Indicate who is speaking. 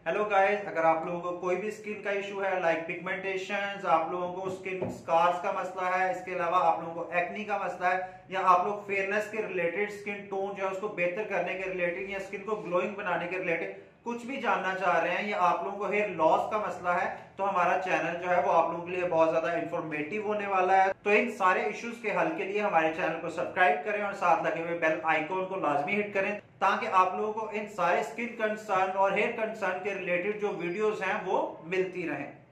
Speaker 1: Hello guys, अगर आप लोगों को कोई भी स्किन का इशू है लाइक पिगमेंटेशन, आप लोगों को स्किन स्कार्स का मसला है, इसके अलावा आप लोगों को एक्नी का मसला है, या आप लोग फेयरनेस के रिलेटेड स्किन टोन जो है उसको बेहतर करने के रिलेटेड या स्किन को ग्लोइंग बनाने के रिलेटेड कुछ भी जानना चाह रहे हैं, या आप लोगों को हेयर लॉस का मसला है, तो हमारा चैनल जो है वो आप लोगों के लिए बहुत ज्यादा इंफॉर्मेटिव होने वाला है। तो इन सारे इश्यूज के हल के लिए हमारे चैनल को सब्सक्राइब करें और साथ लगे हुए बेल आइकॉन को लाजमी हिट करें, ताकि आप लोगों को इन सारे स्किन कंसर्न और हेयर कंसर्न के रिलेटेड जो वीडियोस हैं वो मिलती रहें।